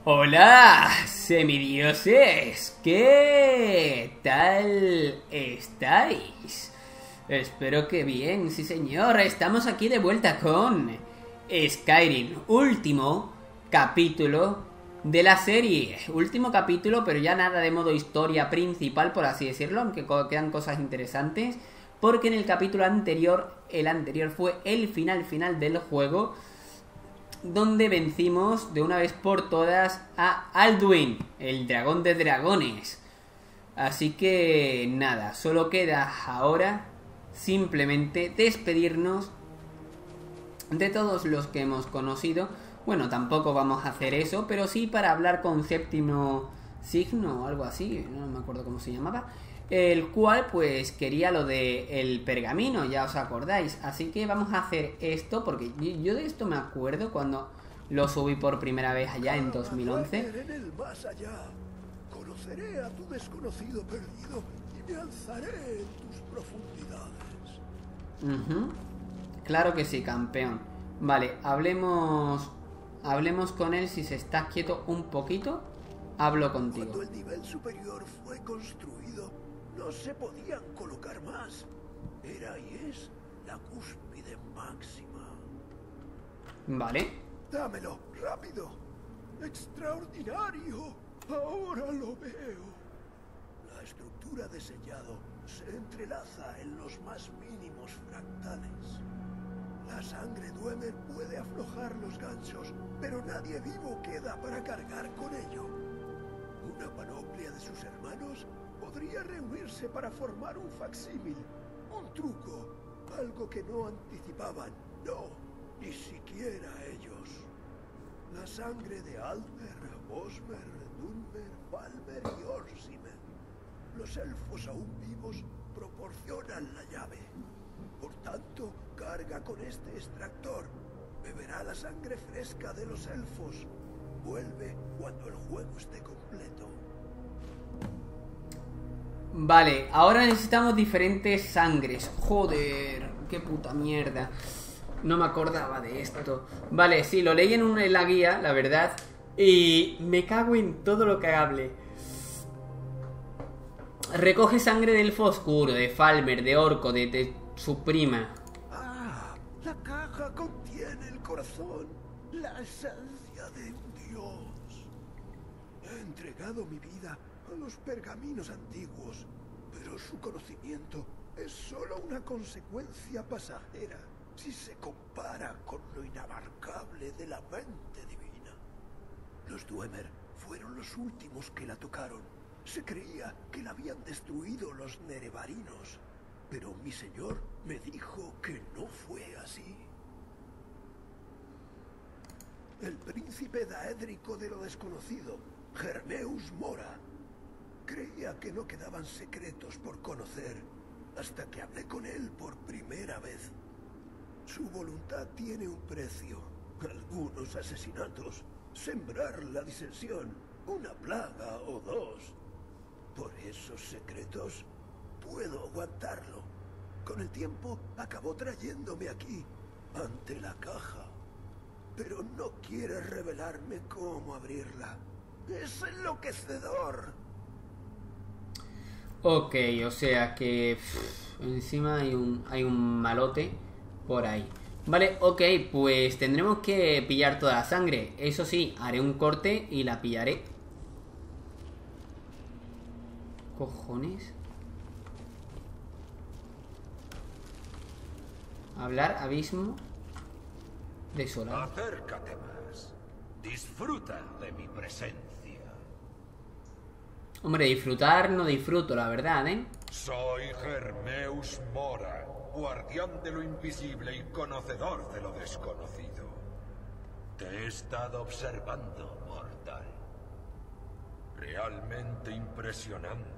Hola, semidioses, ¿qué tal estáis? Espero que bien, sí señor, estamos aquí de vuelta con Skyrim, último capítulo de la serie, último capítulo, pero ya nada de modo historia principal, por así decirlo, aunque quedan cosas interesantes, porque en el capítulo anterior, el anterior fue el final del juego, donde vencimos de una vez por todas a Alduin, el dragón de dragones. Así que nada, solo queda ahora simplemente despedirnos de todos los que hemos conocido. Bueno, tampoco vamos a hacer eso, pero sí para hablar con Séptimo Signo o algo así, no me acuerdo cómo se llamaba, el cual pues quería lo de el pergamino, ya os acordáis. Así que vamos a hacer esto, porque yo de esto me acuerdo cuando lo subí por primera vez allá en 2011. En el más allá, conoceré a tu desconocido perdido y me alzaré en tus profundidades. Claro que sí, campeón. Vale, hablemos con él. Si se está quieto un poquito, hablo contigo. Cuando el nivel superior fue construido, no se podían colocar más. Era y es la cúspide máxima. Vale. Dámelo, rápido. Extraordinario. Ahora lo veo. La estructura de sellado se entrelaza en los más mínimos fractales. La sangre Dwemer puede aflojar los ganchos, pero nadie vivo queda para cargar con ello. Una panoplia de sus hermanos podría reunirse para formar un facsímil, un truco, algo que no anticipaban, no, ni siquiera ellos. La sangre de Almer, Bosmer, Dunmer, Falmer y Orsimer. Los elfos aún vivos proporcionan la llave. Por tanto, carga con este extractor. Beberá la sangre fresca de los elfos. Vuelve cuando el juego esté completo. Vale, ahora necesitamos diferentes sangres. Joder, qué puta mierda. No me acordaba de esto. Vale, sí, lo leí en la guía, la verdad. Y me cago en todo lo cagable. Recoge sangre del elfo oscuro, de Falmer, de Orco, de su prima. Ah, la caja contiene el corazón, la esencia de un dios. He entregado mi vida a los pergaminos antiguos, pero su conocimiento es solo una consecuencia pasajera si se compara con lo inabarcable de la mente divina. Los Dwemer fueron los últimos que la tocaron. Se creía que la habían destruido los nerevarinos, pero mi señor me dijo que no fue así. El príncipe daédrico de lo desconocido, Germeus Mora, creía que no quedaban secretos por conocer hasta que hablé con él por primera vez. Su voluntad tiene un precio, algunos asesinatos, sembrar la disensión, una plaga o dos. Por esos secretos puedo aguantarlo. Con el tiempo acabó trayéndome aquí, ante la caja. Pero no quiere revelarme cómo abrirla. Es enloquecedor. Ok, o sea que encima hay un malote por ahí. Vale, ok, pues tendremos que pillar toda la sangre. Eso sí, haré un corte y la pillaré. Cojones. Hablar, abismo desolado. Acércate más. Disfruta de mi presencia. Hombre, disfrutar no disfruto, la verdad, ¿eh? Soy Germeus Mora, guardián de lo invisible y conocedor de lo desconocido. Te he estado observando, mortal. Realmente impresionante.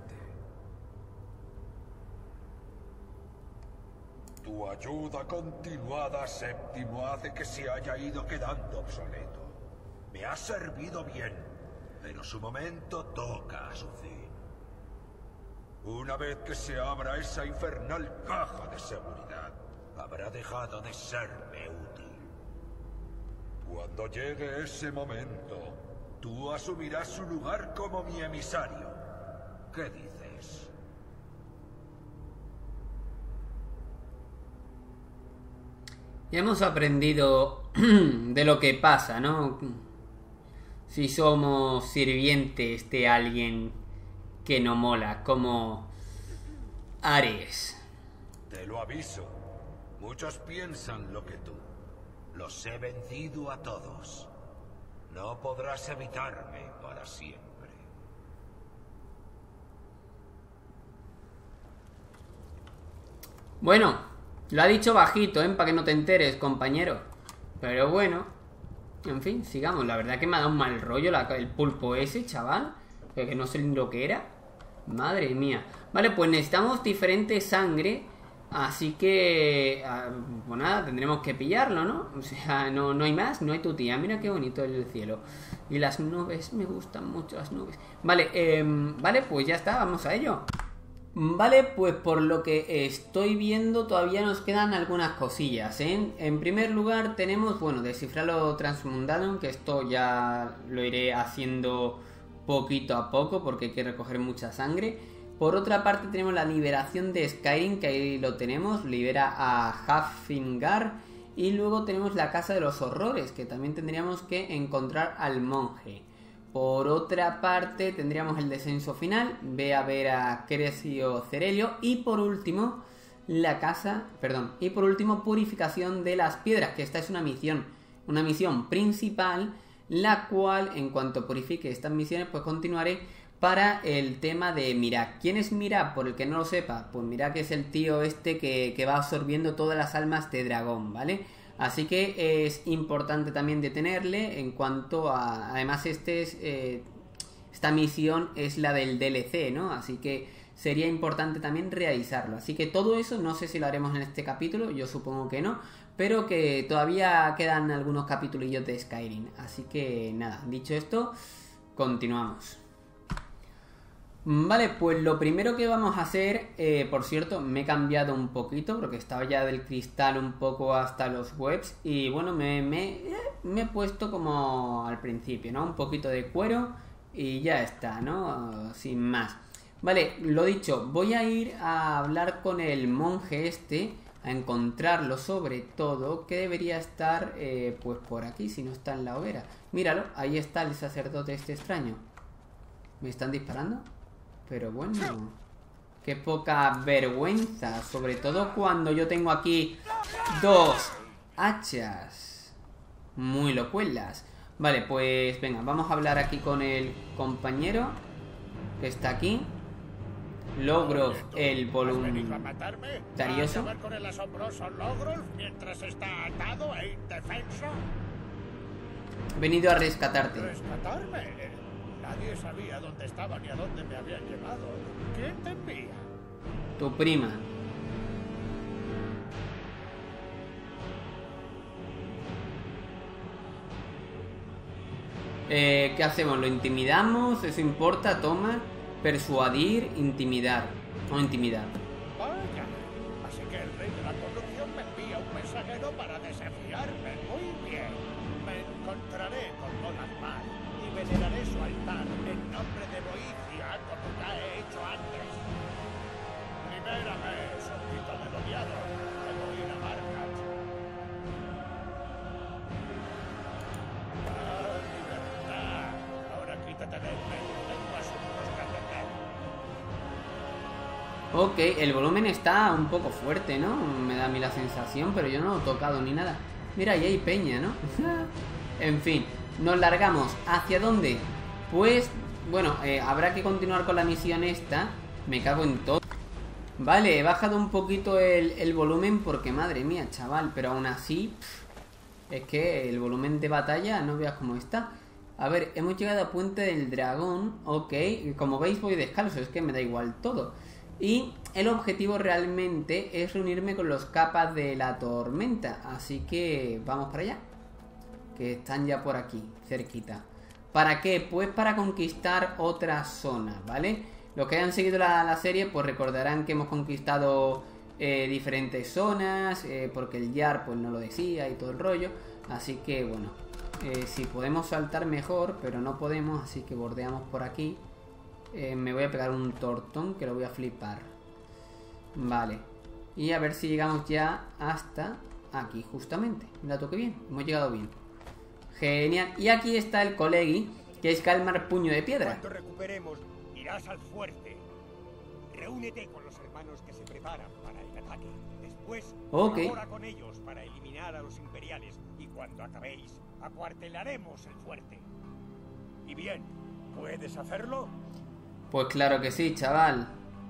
Tu ayuda continuada, Séptimo, hace que se haya ido quedando obsoleto. Me ha servido bien, pero su momento toca a su fin. Una vez que se abra esa infernal caja de seguridad, habrá dejado de serme útil. Cuando llegue ese momento, Tú asumirás su lugar como mi emisario. ¿Qué dices? Ya hemos aprendido de lo que pasa, ¿no? Si somos sirvientes de alguien que no mola, como Ares. Te lo aviso. Muchos piensan lo que tú. Los he vencido a todos. No podrás evitarme para siempre. Bueno, lo ha dicho bajito, para que no te enteres, compañero. Pero bueno, en fin, sigamos. La verdad que me ha dado un mal rollo el pulpo ese, chaval. Que no sé lo que era. Madre mía. Vale, pues necesitamos diferente sangre. Así que... pues nada, tendremos que pillarlo, ¿no? O sea, no hay más, no hay tu tía. Mira qué bonito el cielo. Y las nubes, me gustan mucho las nubes. Vale, vale, pues ya está, vamos a ello. Vale, pues por lo que estoy viendo todavía nos quedan algunas cosillas, ¿eh? En primer lugar tenemos, bueno, descifrarlo transmundano, que esto ya lo iré haciendo poquito a poco porque hay que recoger mucha sangre. Por otra parte tenemos la liberación de Skyrim, que ahí lo tenemos, libera a Hafingar. Y luego tenemos la casa de los horrores, que también tendríamos que encontrar al monje. Por otra parte tendríamos el descenso final, ve a ver a Crescio Cerelio. Y por último, purificación de las piedras, que esta es una misión principal, la cual en cuanto purifique estas misiones pues continuaré para el tema de Miraak. ¿Quién es Miraak? Por el que no lo sepa, pues Miraak es el tío este que va absorbiendo todas las almas de dragón, ¿vale? Así que es importante también detenerle en cuanto a... Además esta misión es la del DLC, ¿no? Así que sería importante también realizarlo. Así que todo eso no sé si lo haremos en este capítulo, yo supongo que no. Pero que todavía quedan algunos capitulillos de Skyrim. Así que nada, dicho esto, continuamos. Vale, pues lo primero que vamos a hacer, por cierto, me he cambiado un poquito porque estaba ya del cristal un poco hasta los webs y bueno, me he puesto como al principio, ¿no? Un poquito de cuero y ya está, ¿no? Sin más. Vale, lo dicho, voy a ir a hablar con el monje este, a encontrarlo sobre todo, que debería estar pues por aquí, si no está en la hoguera. Míralo, ahí está el sacerdote este extraño. ¿Me están disparando? Pero bueno, qué poca vergüenza, sobre todo cuando yo tengo aquí 2 hachas. Muy locuelas. Vale, pues venga, vamos a hablar aquí con el compañero que está aquí. Logrov, el voluntarioso. con el asombroso Logrov mientras está atado e indefenso? He venido a rescatarte. ¿Rescatarme? Nadie sabía dónde estaba ni a dónde me habían llevado. ¿Quién te envía? Tu prima. ¿Qué hacemos? ¿Lo intimidamos? ¿Eso importa? Toma. Persuadir, intimidar. O intimidar. Vaya. Así que el rey de la corrupción me envía un mensajero para desafiarme. Muy bien. Me encontraré con Olanmal y veneraré su altar en nombre de Boicia, como ya he hecho antes. Libérame, súbdito del odiado. Debo ir a Markat. ¡Ah, libertad! Ahora quítate de en medio, tengo asuntos que atender. Ok, el volumen está un poco fuerte, ¿no? Me da a mí la sensación, pero yo no lo he tocado ni nada. Mira, ahí hay peña, ¿no? En fin, nos largamos. ¿Hacia dónde? Pues, bueno, habrá que continuar con la misión esta. Me cago en todo. Vale, he bajado un poquito el volumen porque, madre mía, chaval. Pero aún así, es que el volumen de batalla no veas cómo está. A ver, hemos llegado a Puente del Dragón. Ok, como veis voy descalzo, es que me da igual todo. Y el objetivo realmente es reunirme con los capas de la tormenta. Así que vamos para allá, que están ya por aquí, cerquita. ¿Para qué? Pues para conquistar otra zona, ¿vale? Los que hayan seguido la serie pues recordarán que hemos conquistado diferentes zonas, porque el Yar pues no lo decía y todo el rollo. Así que bueno, Si podemos saltar mejor, pero no podemos, así que bordeamos por aquí. Me voy a pegar un tortón que lo voy a flipar. Vale. Y a ver si llegamos ya hasta aquí, justamente. Mira, toque bien, hemos llegado bien. Genial. Y aquí está el colegui, que es Calmar Puño de Piedra. Cuando recuperemos, irás al fuerte. Reúnete con los hermanos que se preparan para el ataque. Después, colabora con ellos para eliminar a los imperiales. Y cuando acabéis, acuartelaremos el fuerte. ¿Y bien? ¿Puedes hacerlo? Pues claro que sí, chaval.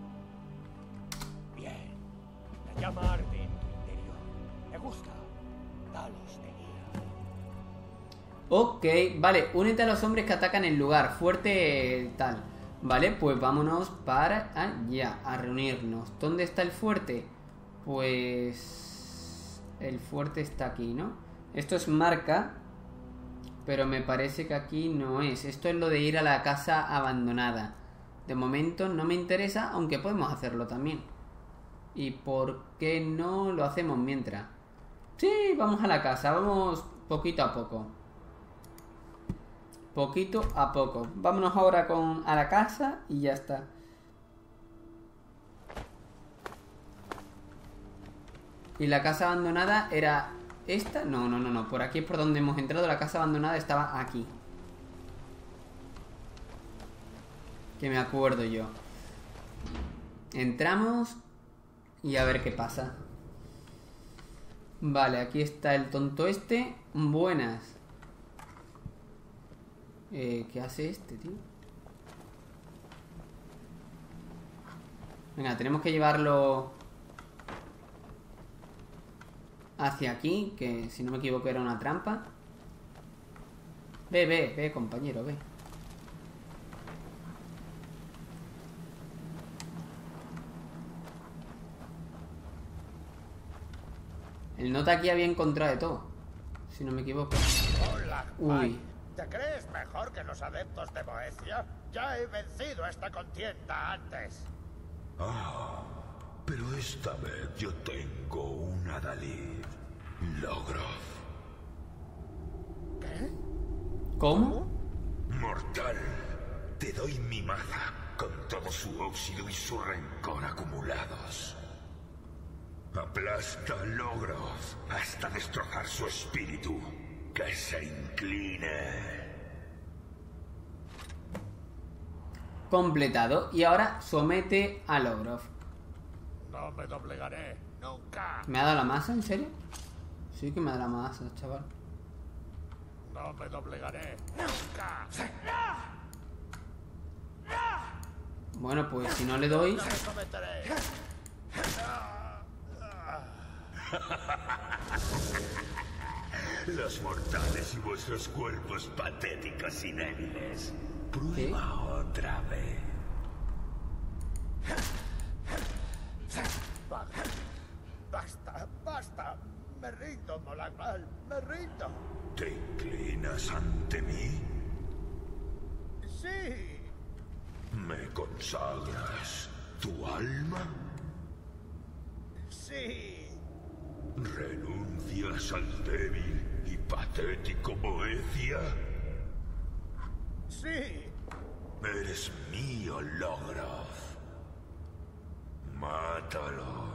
Bien. La llama arde en tu interior. Me gusta. Dalos de guía. Ok, vale. Únete a los hombres que atacan el lugar. Fuerte tal. Vale, pues vámonos para allá, a reunirnos. ¿Dónde está el fuerte? Pues... el fuerte está aquí, ¿no? Esto es marca, pero me parece que aquí no es. Esto es lo de ir a la casa abandonada. De momento no me interesa, aunque podemos hacerlo también. ¿Y por qué no lo hacemos mientras? Sí, vamos a la casa, vamos poquito a poco. Poquito a poco. Vámonos ahora a la casa y ya está. ¿Y la casa abandonada era esta? No. Por aquí es por donde hemos entrado. La casa abandonada estaba aquí. Que me acuerdo yo. Entramos y a ver qué pasa. Vale, aquí está el tonto este. Buenas. ¿Qué hace este, tío? Venga, tenemos que llevarlo hacia aquí, que si no me equivoco era una trampa. Ve, compañero, ve. El nota aquí había encontrado de todo, si no me equivoco. Hola, uy. ¿Te crees mejor que los adeptos de Boecia? Ya he vencido esta contienda antes. Ah, pero esta vez yo tengo un adalid, Logrov. ¿Qué? ¿Cómo? Mortal, te doy mi maza con todo su óxido y su rencor acumulados. Aplasta a Logrov hasta destrozar su espíritu. Que se incline. Completado. Y ahora somete a Logrov. No me doblegaré, nunca. ¿Me ha dado la masa? ¿En serio? Sí que me ha dado la masa, chaval. No me doblegaré, nunca. Bueno, pues si no le doy... No me someteré. Los mortales y vuestros cuerpos patéticos y débiles. Prueba otra vez. Basta. Me rindo, Molagmal. Me rindo. ¿Te inclinas ante mí? Sí. ¿Me consagras tu alma? Sí. ¿Renuncias al débil y patético Boecia? Sí. Eres mío, Logrov. Mátalo.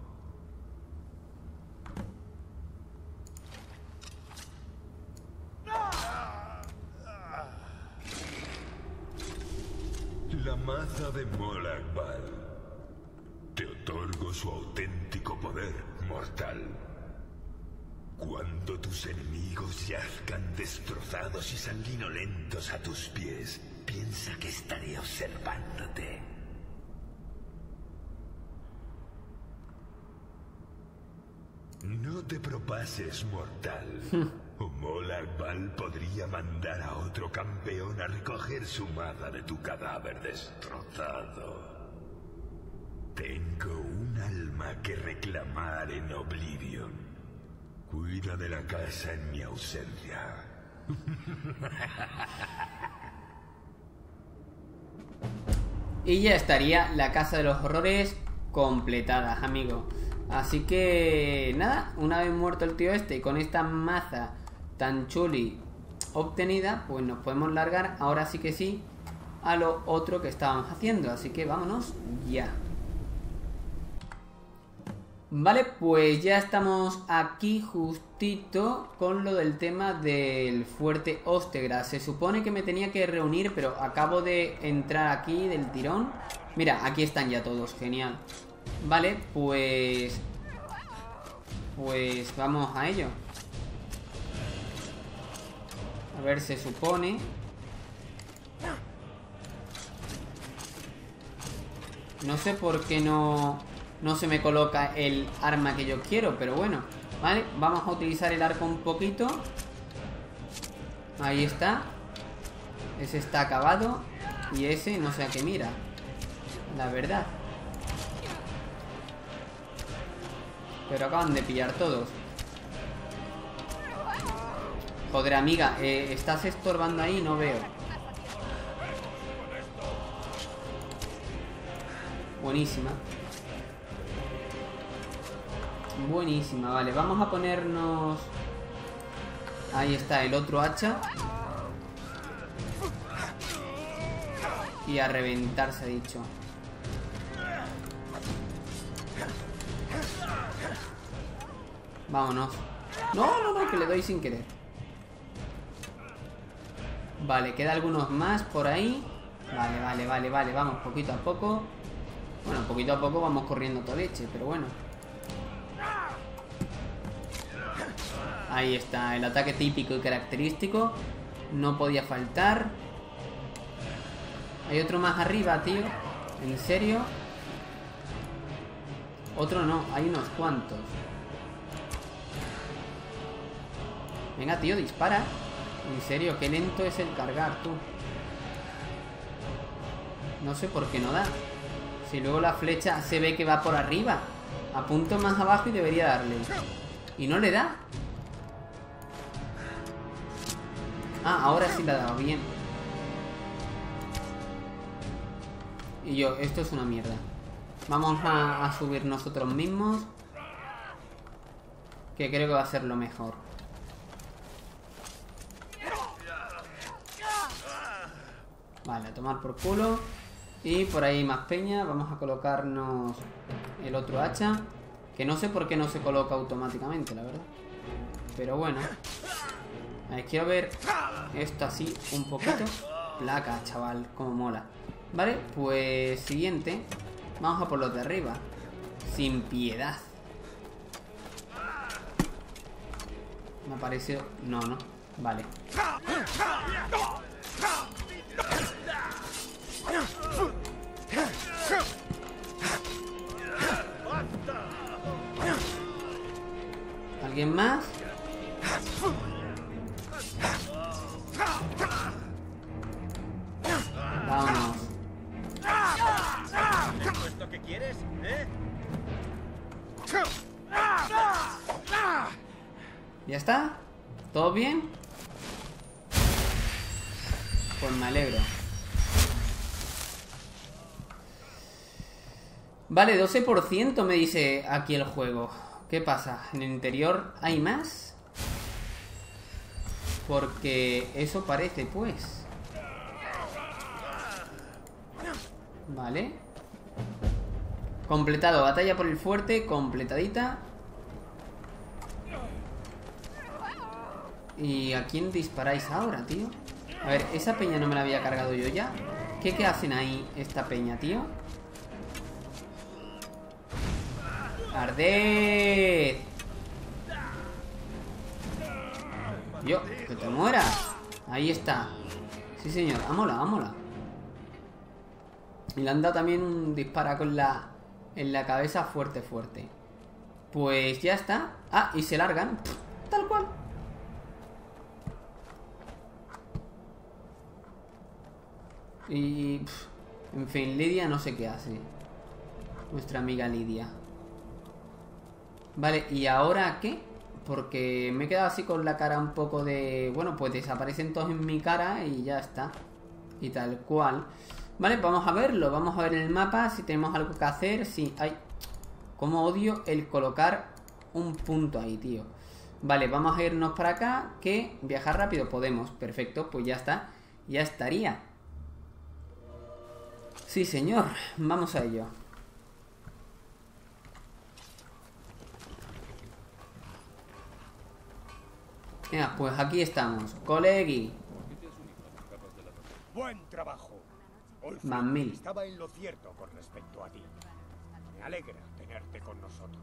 La maza de Molagmal. Te otorgo su auténtico poder, mortal. Cuando tus enemigos yazcan destrozados y sanguinolentos a tus pies, piensa que estaré observándote. No te propases, mortal. O Molagmal podría mandar a otro campeón a recoger su maza de tu cadáver destrozado. Tengo un alma que reclamar en Oblivion. Cuida de la casa en mi ausencia. Y ya estaría la Casa de los Horrores completada, amigo. Así que nada, una vez muerto el tío este y con esta maza tan chuli obtenida, pues nos podemos largar, ahora sí que sí, a lo otro que estábamos haciendo. Así que vámonos ya. Vale, pues ya estamos aquí justito con lo del tema del fuerte Ostegra. Se supone que me tenía que reunir, pero acabo de entrar aquí del tirón. Mira, aquí están ya todos, genial. Vale, pues vamos a ello. A ver, se supone... No sé por qué no se me coloca el arma que yo quiero, pero bueno. Vale, vamos a utilizar el arco un poquito. Ahí está. Ese está acabado. Y ese no sé a qué mira, la verdad. Pero acaban de pillar todos. Joder, amiga, estás estorbando ahí, no veo. Buenísima. Buenísima, vale, vamos a ponernos... Ahí está el otro hacha. Y a reventar, se ha dicho. Vámonos. No, que le doy sin querer. Vale, queda algunos más por ahí. Vale, vamos poquito a poco. Bueno, poquito a poco vamos corriendo toda leche, pero bueno. Ahí está, el ataque típico y característico. No podía faltar. Hay otro más arriba, tío. ¿En serio? Otro no, hay unos cuantos. Venga, tío, dispara. En serio, qué lento es el cargar, tú. No sé por qué no da. Si luego la flecha se ve que va por arriba. Apunto más abajo y debería darle. Y no le da. Ah, ahora sí le ha dado bien. Y yo, esto es una mierda. Vamos a subir nosotros mismos, que creo que va a ser lo mejor. Vale, a tomar por culo. Y por ahí más peña. Vamos a colocarnos el otro hacha, que no sé por qué no se coloca automáticamente, la verdad. Pero bueno. A ver, quiero ver esto así un poquito. Placa, chaval, como mola. Vale, pues siguiente. Vamos a por los de arriba. Sin piedad. Me ha parecido... No. Vale. ¿Alguien más? Vámonos. ¿Esto qué quieres, ¿Ya está? ¿Todo bien? Pues me alegro. Vale, 12% me dice aquí el juego. ¿Qué pasa? ¿En el interior hay más? Porque eso parece, pues. Vale. Completado, batalla por el fuerte, completadita. ¿Y a quién disparáis ahora, tío? A ver, esa peña no me la había cargado yo ya. ¿Qué hacen ahí esta peña, tío? ¡Arded! Yo, que te mueras. Ahí está. Sí, señor, vámonos. Y le han dado también un disparo con en la cabeza fuerte. Pues ya está. Ah, y se largan. Tal cual. Y... en fin, Lidia no sé qué hace. Nuestra amiga Lidia. Vale, ¿y ahora qué? Porque me he quedado así con la cara un poco de... Bueno, pues desaparecen todos en mi cara y ya está. Y tal cual. Vale, vamos a verlo. Vamos a ver en el mapa si tenemos algo que hacer. Sí, ay, cómo odio el colocar un punto ahí, tío. Vale, vamos a irnos para acá. Que viajar rápido podemos. Perfecto, pues ya está. Ya estaría. Sí, señor. Vamos a ello. Mira, pues aquí estamos. Colegui. Buen trabajo. Más 1000. Estaba en lo cierto con respecto a ti. Me alegra tenerte con nosotros.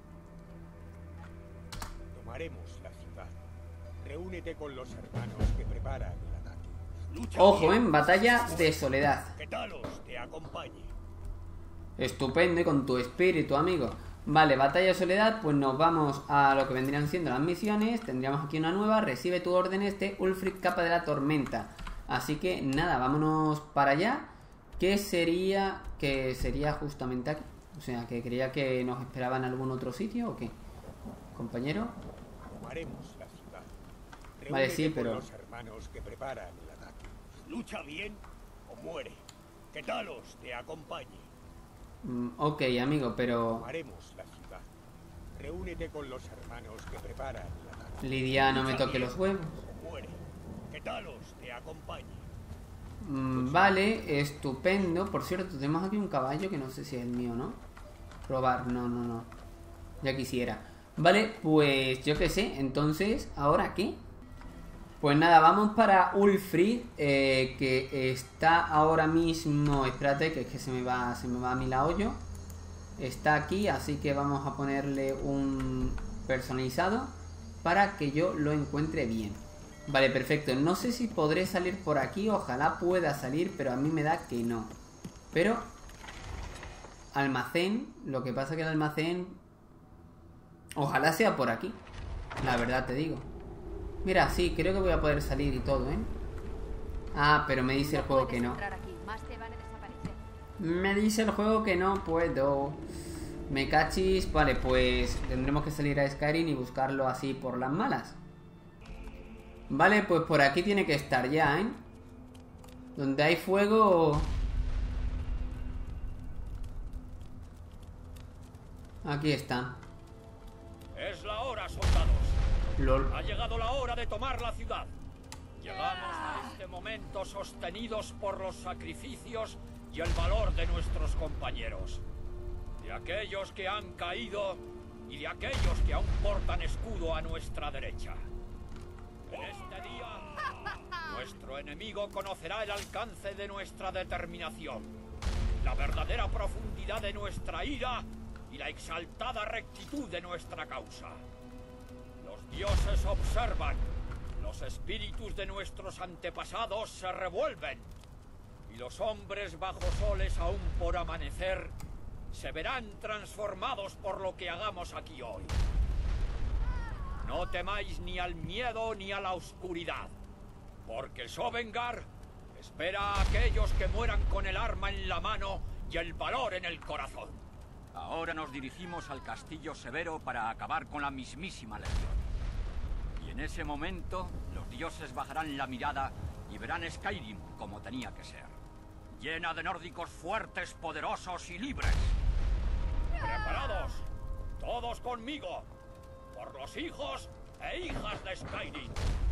Tomaremos la ciudad. Reúnete con los hermanos que preparan el ataque. Lucha Ojo, bien. batalla de soledad. Que Talos te acompañe. Estupendo, y con tu espíritu, amigo. Vale, batalla de soledad, pues nos vamos a lo que vendrían siendo las misiones. Tendríamos aquí una nueva. Recibe tus órdenes de Ulfric, capa de la tormenta. Así que nada, vámonos para allá. Que sería justamente aquí. O sea, que creía que nos esperaba en algún otro sitio, ¿o qué? Compañero. Tomaremos la ciudad. Vale, sí, Reúnete con pero... los hermanos que preparan el ataque. Lucha bien o muere. Que Talos te acompañe. ok, amigo, pero... Tomaremos la ciudad. Reúnete con los hermanos que preparan el ataque. Lidia, no me Lucha toque bien los huevos. o muere. Que Talos te acompañe. Vale, estupendo. Por cierto, tenemos aquí un caballo que no sé si es el mío, ¿no? Probar, no. Ya quisiera. Vale, pues yo qué sé. Entonces, ¿ahora qué? Pues nada, vamos para Ulfric, que está ahora mismo... Espérate, que es que se me va a mí la olla. Está aquí, así que vamos a ponerle un personalizado para que yo lo encuentre bien. Vale, perfecto. No sé si podré salir por aquí. Ojalá pueda salir, pero a mí me da que no. Pero... almacén. Lo que pasa que el almacén... ojalá sea por aquí. La verdad te digo. Mira, sí, creo que voy a poder salir y todo, ¿eh? Ah, pero me dice el juego que no. Me dice el juego que no puedo. Me cachis. Vale, pues tendremos que salir a Skyrim y buscarlo así por las malas. Vale, pues por aquí tiene que estar ya, ¿eh? Donde hay fuego... aquí está. Es la hora, soldados. LOL. Ha llegado la hora de tomar la ciudad. Llegamos a este momento sostenidos por los sacrificios y el valor de nuestros compañeros. De aquellos que han caído y de aquellos que aún portan escudo a nuestra derecha. En este día, nuestro enemigo conocerá el alcance de nuestra determinación, la verdadera profundidad de nuestra ira y la exaltada rectitud de nuestra causa. Los dioses observan, los espíritus de nuestros antepasados se revuelven, y los hombres bajo soles aún por amanecer se verán transformados por lo que hagamos aquí hoy. No temáis ni al miedo ni a la oscuridad, porque Sovngarde espera a aquellos que mueran con el arma en la mano y el valor en el corazón. Ahora nos dirigimos al Castillo Severo para acabar con la mismísima Legión. Y en ese momento, los dioses bajarán la mirada y verán Skyrim como tenía que ser. Llena de nórdicos fuertes, poderosos y libres. ¡Preparados! ¡Todos conmigo! ¡Por los hijos e hijas de Skyrim!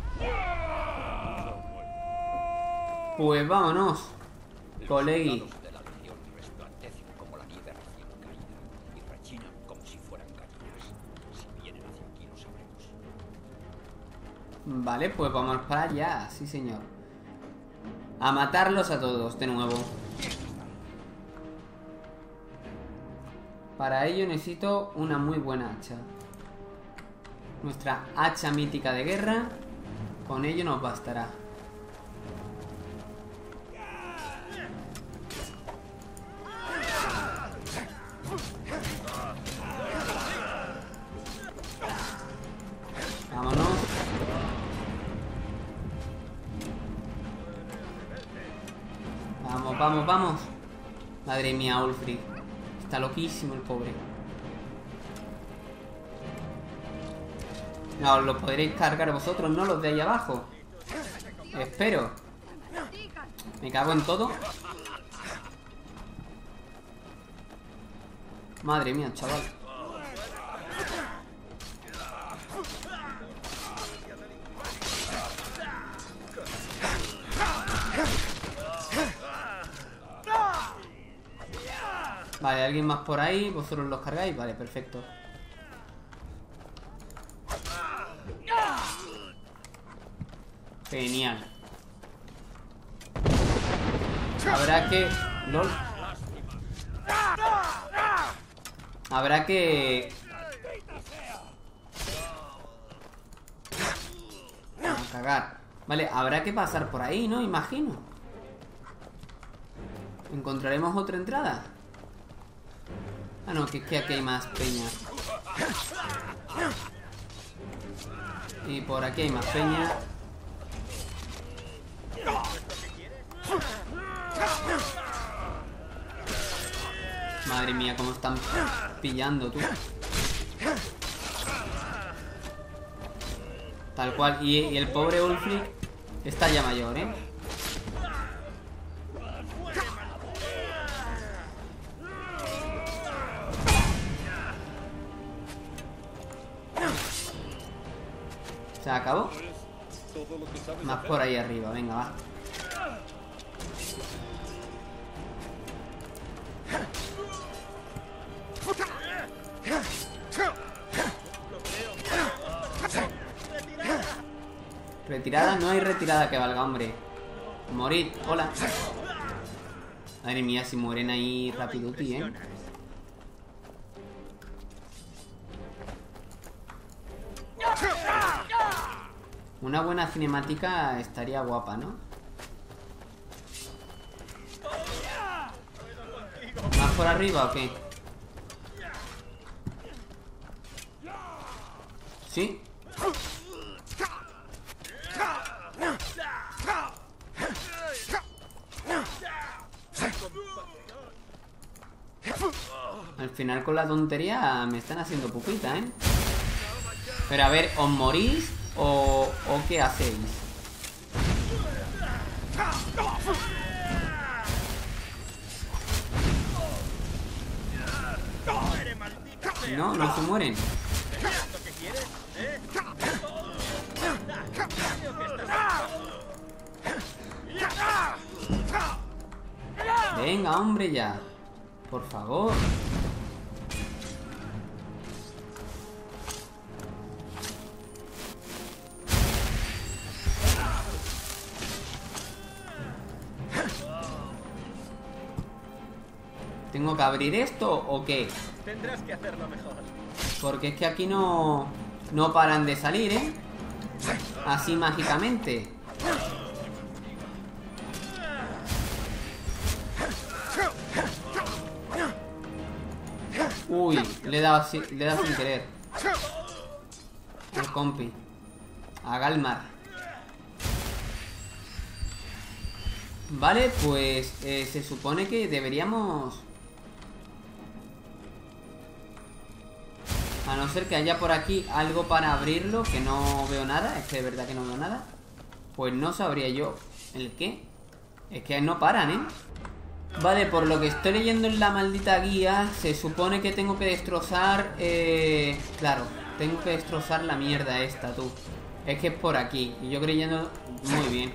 Pues vámonos, colegui. Los soldados de la Legión resplandecen como la nieve recién caída y rechinan como si fueran gallinas. Si vienen hacia aquí lo sabremos. Vale, pues vamos para allá, sí señor. A matarlos a todos de nuevo. Para ello necesito una muy buena hacha. Nuestra hacha mítica de guerra. Con ello nos bastará. Vámonos. Vamos, vamos, vamos. Madre mía, Ulfric. Está loquísimo el pobre. No, lo podréis cargar vosotros, no los de ahí abajo. Espero. Me cago en todo. Madre mía, chaval. Vale, ¿alguien más por ahí? ¿Vosotros los cargáis? Vale, perfecto. Genial. Habrá que... LOL. Habrá que... A cagar. Vale, habrá que pasar por ahí, ¿no? Imagino. ¿Encontraremos otra entrada? Ah, no, que es que aquí hay más peña. Y por aquí hay más peña. Madre mía, cómo están pillando, tú. Tal cual. Y el pobre Ulfric está ya mayor, ¿eh? Se acabó. Más por ahí arriba, venga, va. Retirada, no hay retirada que valga, hombre. Morid, hola. Madre mía, si mueren ahí rapiduti, ¿eh? Una buena cinemática estaría guapa, ¿no? ¿Más por arriba o qué? ¿Sí? Al final con la tontería me están haciendo pupita, ¿eh? Pero a ver, ¿os morís o qué hacéis? No, no se mueren. Venga, hombre, ya. Por favor. ¿Tengo que abrir esto o qué? Tendrás que hacerlo mejor. Porque es que aquí no paran de salir, ¿eh? Así mágicamente. Uy, le he dado sin querer. El compi. A Galmar. Vale, pues se supone que deberíamos... A no ser que haya por aquí algo para abrirlo, que no veo nada. Es que de verdad que no veo nada. Pues no sabría yo el qué. Es que no paran, ¿eh? Vale, por lo que estoy leyendo en la maldita guía, se supone que tengo que destrozar... Claro, tengo que destrozar la mierda esta, tú. Es que es por aquí. Y yo creyendo... Muy bien.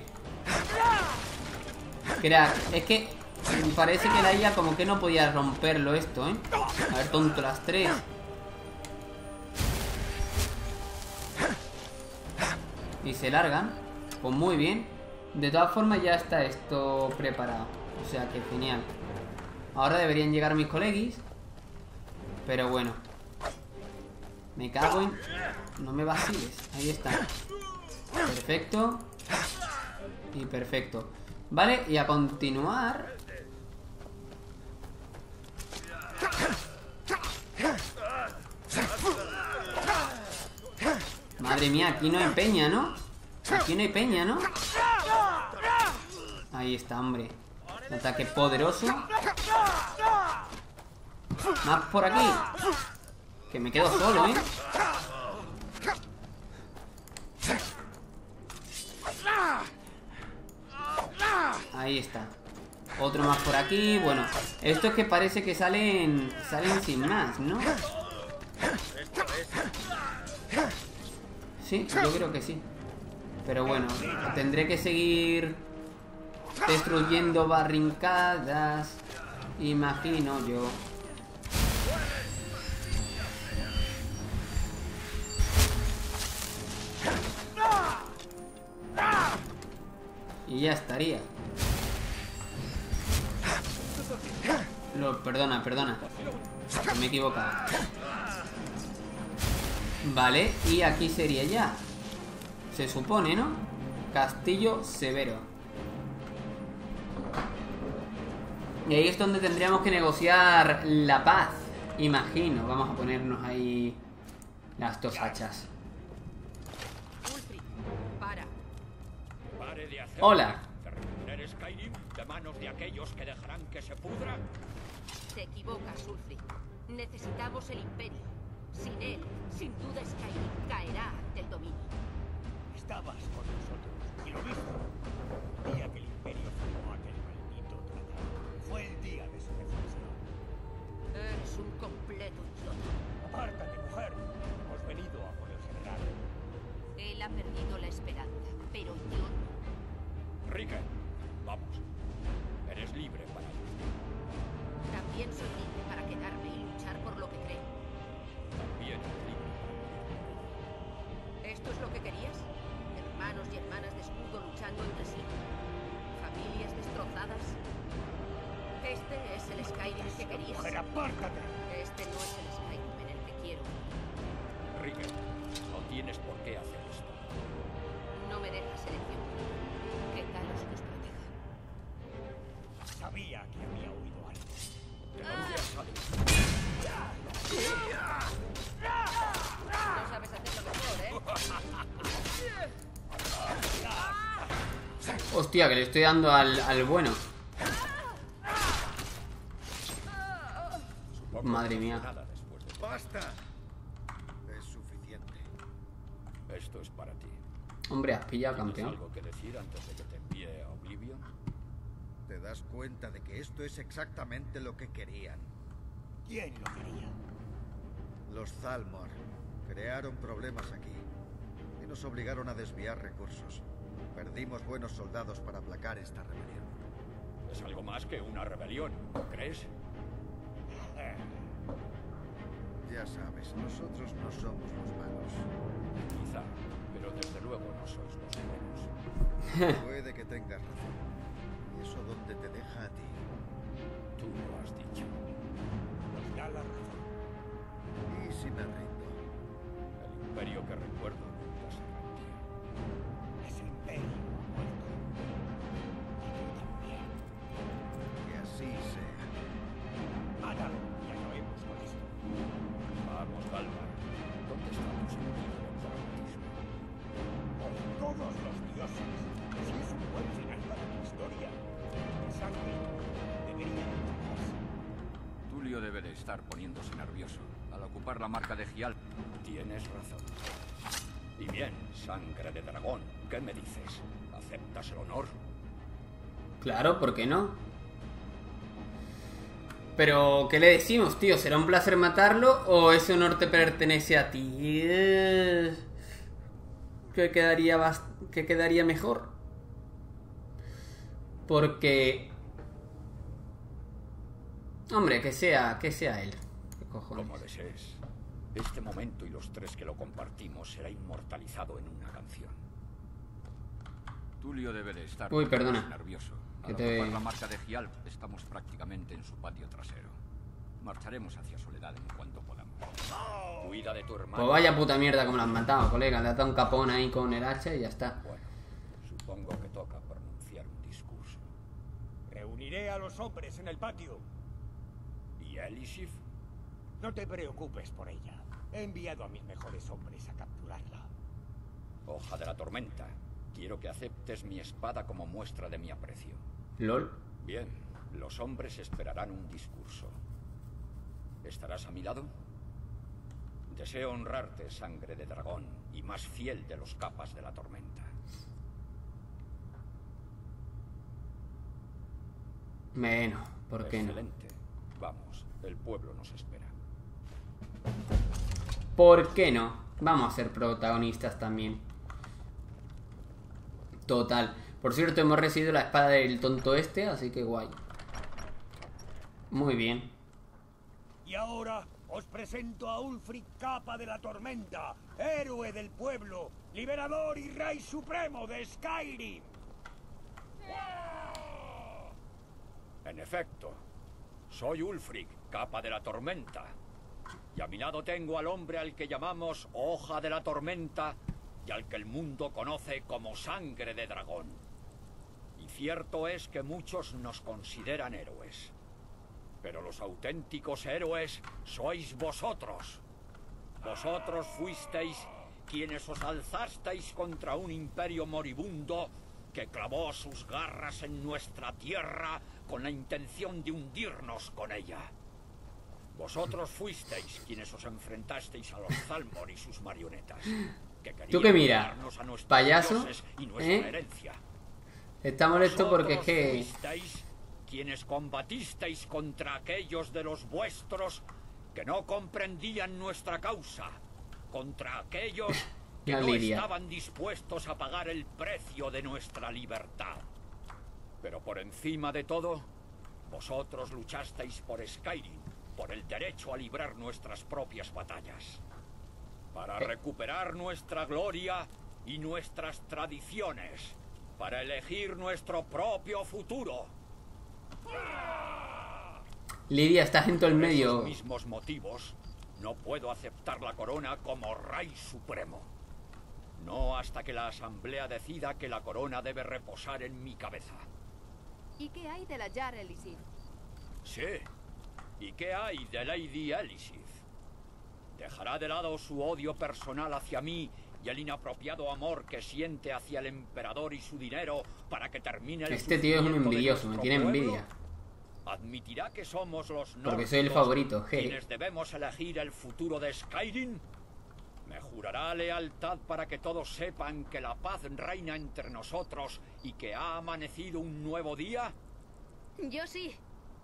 Crack, es que... Parece que la IA como que no podía romperlo esto, ¿eh? A ver, tonto, las tres. Y se largan. Pues muy bien. De todas formas ya está esto preparado. O sea que genial. Ahora deberían llegar mis colegis. Pero bueno. Me cago en... No me vaciles. Ahí está. Perfecto. Y perfecto. Vale, y a continuar... Madre mía, aquí no hay peña, ¿no? Aquí no hay peña, ¿no? Ahí está, hombre. Un ataque poderoso. Más por aquí. Que me quedo solo, ¿eh? Ahí está. Otro más por aquí. Bueno, esto es que parece que salen sin más, ¿no? Sí, yo creo que sí. Pero bueno, tendré que seguir destruyendo barrincadas, imagino yo. Y ya estaría. Perdona. Que me he equivocado. Vale, y aquí sería ya. Se supone, ¿no? Castillo Severo. Y ahí es donde tendríamos que negociar la paz. Imagino. Vamos a ponernos ahí las dos hachas. Ulfric, pare de hacer. Hola. ¿De reponer Skyrim de manos de aquellos que dejarán que se pudra? Te equivocas, Ulfric. Necesitamos el Imperio. Sin él, sin duda Skyrim caerá ante el dominio. Estabas con nosotros y lo viste. El día que el Imperio firmó aquel maldito tratado fue el día de su defensa. Eres un completo idiota. Apártate, mujer. Hemos venido a por el general. Él ha perdido la esperanza, pero yo no. Rickon, vamos. Eres libre para ir. También soy libre para quedarme y luchar por lo que creo. También eres libre para morir. ¿Esto es lo que querías? Hermanos y hermanas de escudo luchando entre sí. Familias destrozadas. Este es el Skyrim que querías. Mujer, apártate. Este no es el Skyrim en el que quiero. Rickon, no tienes por qué hacer esto. No me dejas elección. Que Talos nos proteja. Sabía que había oído algo. ¿De dónde has salido? No sabes hacerlo mejor, ¿eh? Hostia, que le estoy dando al bueno. Supongo Madre que mía. nada después de... ¡Basta! Es suficiente. Esto es para ti. Hombre, has pillado, ¿Tienes campeón. algo que decir antes de que te envíe a Oblivion? ¿Te das cuenta de que esto es exactamente lo que querían? ¿Quién lo quería? Los Thalmor crearon problemas aquí y nos obligaron a desviar recursos. Perdimos buenos soldados para aplacar esta rebelión. Es algo más que una rebelión, ¿no crees? Ya sabes, nosotros no somos los malos. Quizá, pero desde luego no sois los buenos. Puede que tengas razón. ¿Y eso dónde te deja a ti? Tú lo has dicho. Nos da la razón. ¿Y si me rindo? El imperio que recuerdo nunca se rendía. Ese Imperio ha muerto. Y tú también. Que así sea. Mátalo y acabemos con esto. Vamos, Galvar. ¿Dónde está tu sentido del pragmatismo? Por todos los dioses. Si es un buen final para la historia, de sangre debería encontrarse. Tulio debe de estar poniéndose nervioso. Al ocupar la marca de Gial, Tienes razón. Y bien, sangre de dragón, ¿qué me dices? ¿Aceptas el honor? Claro, ¿por qué no? Pero, ¿qué le decimos, tío? ¿Será un placer matarlo o ese honor te pertenece a ti? ¿Qué quedaría mejor? Porque... Hombre, que sea él. ¿Qué cojones? Como desees. Este momento y los tres que lo compartimos será inmortalizado en una canción. Tulio debe de estar Uy, perdona. nervioso. Que Al te- ocupar la marca de Gial, estamos prácticamente en su patio trasero. Marcharemos hacia Soledad en cuanto podamos. Cuida de tu hermano. Pues vaya puta mierda como lo han matado, colega. Le ha dado un capón ahí con el hacha y ya está. Bueno, supongo que toca pronunciar un discurso. Reuniré a los hombres en el patio. ¿Y Elisif? No te preocupes por ella. He enviado a mis mejores hombres a capturarla. Hoja de la tormenta. Quiero que aceptes mi espada como muestra de mi aprecio. LOL. Bien, los hombres esperarán un discurso. ¿Estarás a mi lado? Deseo honrarte, sangre de dragón, y más fiel de los capas de la tormenta. Bueno, ¿por qué no? Excelente. Vamos, el pueblo nos espera. ¿Por qué no? Vamos a ser protagonistas también. Total. Por cierto, hemos recibido la espada del tonto este, así que guay. Muy bien. Y ahora os presento a Ulfric, capa de la tormenta, héroe del pueblo, liberador y rey supremo de Skyrim. En efecto, soy Ulfric, capa de la tormenta. Y a mi lado tengo al hombre al que llamamos Hoja de la Tormenta y al que el mundo conoce como Sangre de Dragón. Y cierto es que muchos nos consideran héroes. Pero los auténticos héroes sois vosotros. Vosotros fuisteis quienes os alzasteis contra un imperio moribundo que clavó sus garras en nuestra tierra con la intención de hundirnos con ella. Vosotros fuisteis quienes os enfrentasteis a los Thalmor y sus marionetas. Que ¿Tú qué mira? quitarnos a nuestros ¿Payaso? dioses y nuestra herencia. Está molesto porque es Vosotros que... fuisteis quienes combatisteis contra aquellos de los vuestros que no comprendían nuestra causa, contra aquellos que La no Lidia. estaban dispuestos a pagar el precio de nuestra libertad. Pero por encima de todo, vosotros luchasteis por Skyrim, por el derecho a librar nuestras propias batallas, para recuperar nuestra gloria y nuestras tradiciones, para elegir nuestro propio futuro. Lidia, estás en todo el Por medio. esos mismos motivos, no puedo aceptar la corona como rey supremo. No hasta que la asamblea decida que la corona debe reposar en mi cabeza. ¿Y qué hay de la Jar Elisir? Sí. ¿Y qué hay de Lady Elisith? ¿Dejará de lado su odio personal hacia mí y el inapropiado amor que siente hacia el emperador y su dinero para que termine el Este tío es un sufrimiento de envidioso, me nuestro tiene pueblo? envidia. ¿Admitirá que somos los Porque soy el nórdicos favorito, je. quienes debemos elegir el futuro de Skyrim? ¿Me jurará lealtad para que todos sepan que la paz reina entre nosotros y que ha amanecido un nuevo día? Yo sí.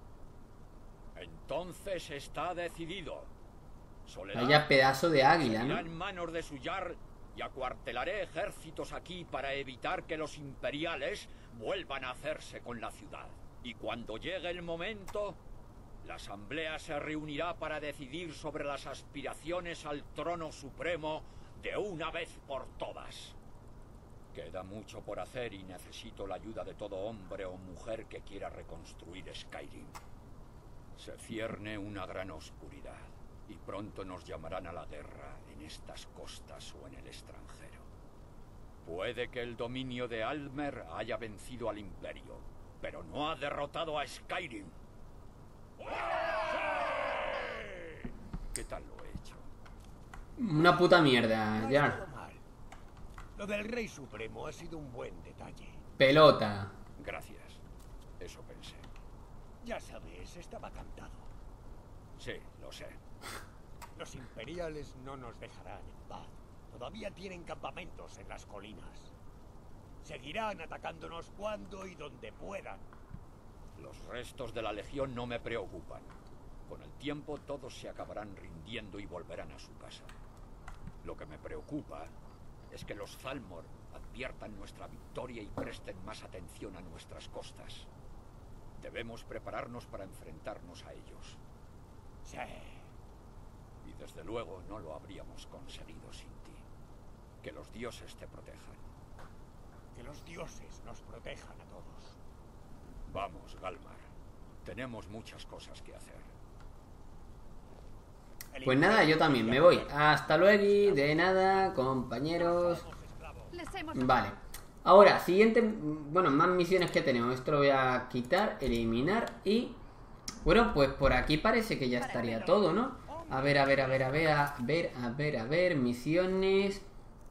Entonces está decidido. Soledad Vaya pedazo de águila, seguirá ¿no? en manos de Suyar y acuartelaré ejércitos aquí para evitar que los imperiales vuelvan a hacerse con la ciudad. Y cuando llegue el momento, la asamblea se reunirá para decidir sobre las aspiraciones al trono supremo de una vez por todas. Queda mucho por hacer y necesito la ayuda de todo hombre o mujer que quiera reconstruir Skyrim. Se cierne una gran oscuridad y pronto nos llamarán a la guerra en estas costas o en el extranjero. Puede que el dominio de Almer haya vencido al imperio, pero no ha derrotado a Skyrim. ¿Qué tal lo he hecho? Una puta mierda, No ha ya. estado mal. Lo del Rey Supremo ha sido un buen detalle. Pelota. Gracias. Eso pensé. Ya sabes, estaba cantado. Sí, lo sé. Los imperiales no nos dejarán en paz. Todavía tienen campamentos en las colinas. Seguirán atacándonos cuando y donde puedan. Los restos de la legión no me preocupan. Con el tiempo todos se acabarán rindiendo y volverán a su casa. Lo que me preocupa es que los Thalmor adviertan nuestra victoria y presten más atención a nuestras costas. Debemos prepararnos para enfrentarnos a ellos. Sí. Y desde luego no lo habríamos conseguido sin ti. Que los dioses te protejan. Que los dioses nos protejan a todos. Vamos, Galmar. Tenemos muchas cosas que hacer. Pues nada, yo también me voy. Hasta luego, de nada, compañeros. Les hemos... Vale. Ahora, siguiente... Bueno, más misiones que tenemos. Esto lo voy a quitar, eliminar y... Bueno, pues por aquí parece que ya estaría todo, ¿no? A ver, misiones...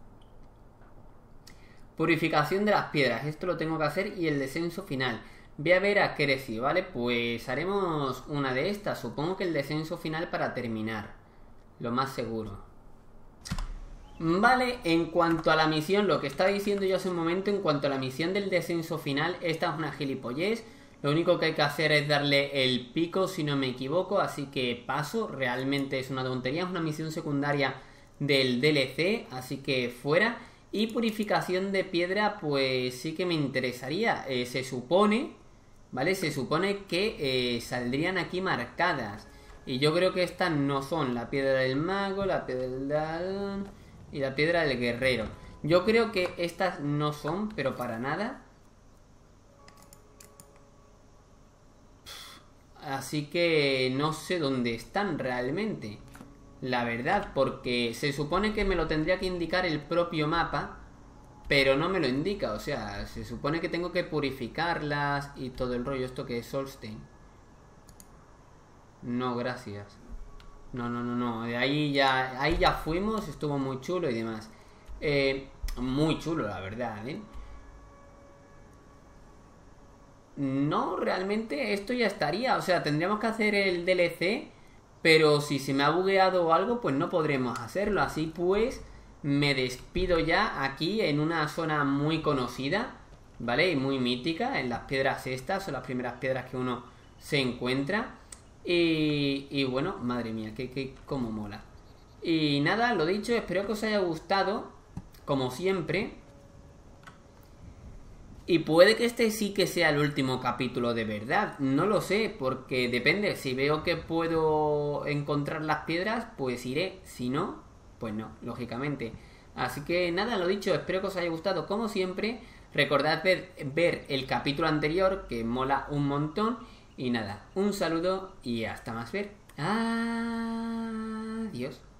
Purificación de las piedras. Esto lo tengo que hacer y el descenso final. Voy a ver a Creci, ¿vale? Pues haremos una de estas. Supongo que el descenso final para terminar. Lo más seguro. Vale, en cuanto a la misión, lo que estaba diciendo yo hace un momento, en cuanto a la misión del descenso final, esta es una gilipollez. Lo único que hay que hacer es darle el pico, si no me equivoco, así que paso. Realmente es una tontería, es una misión secundaria del DLC, así que fuera. Y purificación de piedra, pues sí que me interesaría. Se supone, ¿vale? Se supone que saldrían aquí marcadas. Y yo creo que estas no son la piedra del mago, la piedra del dragón y la piedra del guerrero. Yo creo que estas no son, pero para nada. Así que no sé dónde están realmente. La verdad, porque se supone que me lo tendría que indicar el propio mapa, pero no me lo indica. O sea, se supone que tengo que purificarlas y todo el rollo. Esto que es Solstheim. No, gracias. No. De ahí ya fuimos, estuvo muy chulo y demás. Muy chulo, la verdad, ¿eh? No, realmente esto ya estaría. O sea, tendríamos que hacer el DLC, pero si se me ha bugueado o algo, pues no podremos hacerlo. Así pues, me despido ya aquí en una zona muy conocida, ¿vale? Y muy mítica, en las piedras estas, son las primeras piedras que uno se encuentra. Y bueno, madre mía, que cómo mola. Y nada, lo dicho, espero que os haya gustado, como siempre. Y puede que este sí que sea el último capítulo de verdad, no lo sé, porque depende, si veo que puedo encontrar las piedras, pues iré, si no, pues no, lógicamente. Así que nada, lo dicho, espero que os haya gustado como siempre. Recordad ver el capítulo anterior, que mola un montón. Y nada, un saludo y hasta más ver. Adiós.